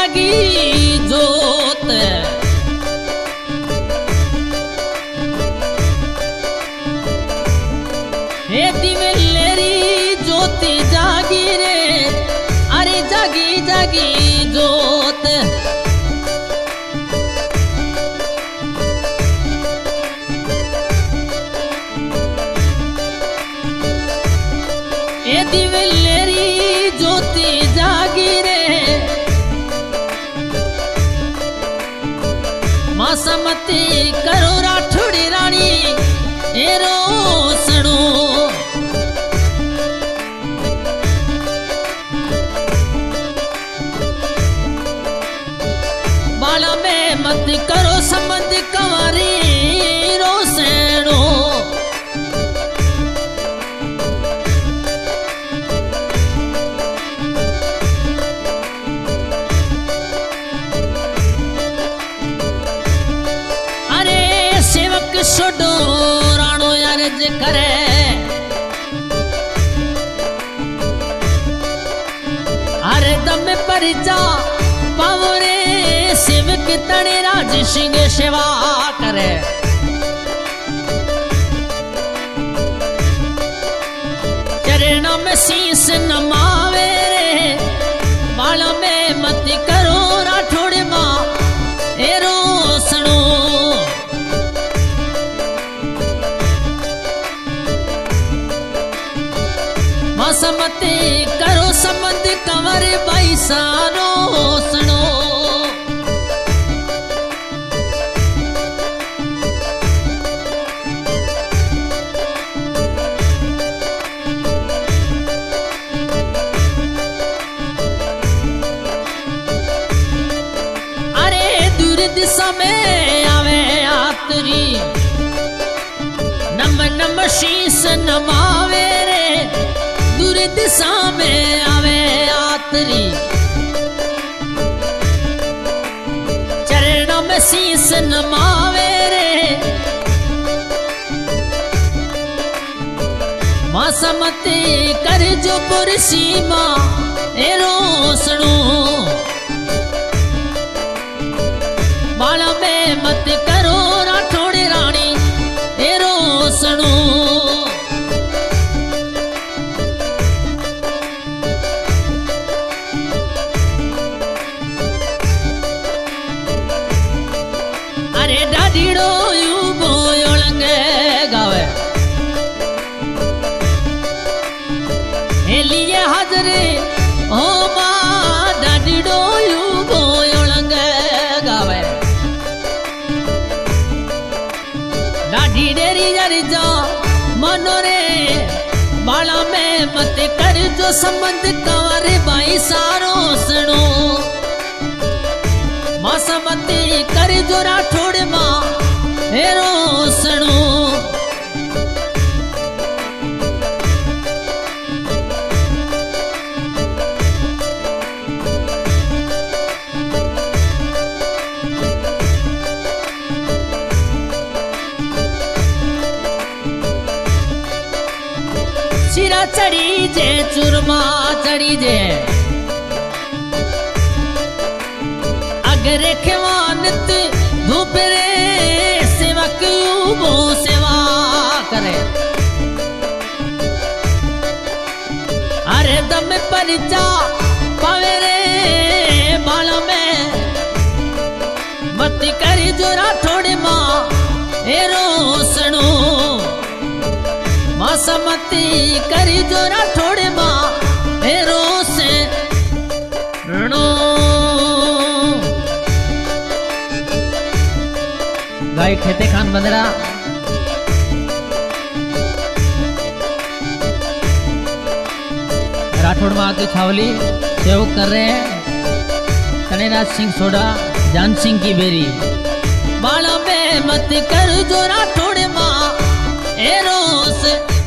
जागी जोत हे दिवेलेरी ज्योति जागी रे अरे जागी जागी जोत हे दिवेलेरी ज्योति जागी रे मां समती करो राठौड़ी रानी एरो सणो बाला में मत करो संबंध कंवारी रो सणो अरे सेवक छोड़ो राणो यार जे करे अरे दम पर जा पावरे सेवक तने राज सिंह सेवा करे चरण में शीस नमावे रे बाल में मत करो राठौड़ मां एरो सणो मां समते करो संबंध कंवर भाई सारो सणो दिशा में आवे आतरी नम नम शीस नमावे रे दूर दिशा में आवे आतरी चरण में शीस नमावे रे मां समते कर जो पुरसी मां एरो सणो बाल में मत करो राठौड़ रानी एरो सणो अरे डाडीड़ो यू बोलंग गावे लिए हाजरे ओ मां डाडीड़ो यू बोलंग गावे डाडी डेरी जरी जा मनोरे बाला में मत कर जो संबंध कंवर भाई सारो सणो मां समती कर जो राठौड़ मां हेरो सणो सिरा चढ़ी जे चुरमा चढ़ी जे अगर खेवानत धूप रे सेवक वो सेवा करे अरे दम पर जा पावे रे बाल में मत कर जो राठौड़ मां एरो सणो मां समती करी जो राठौड़ मां हेरो से रणो गाय खेते खान बंदरा राठौड़ मां की छावली सेवक कर रहे हैं तनेराज सिंह सोडा जान सिंह की बेरी बाला में मत कर जो राठौड़ मां एरो से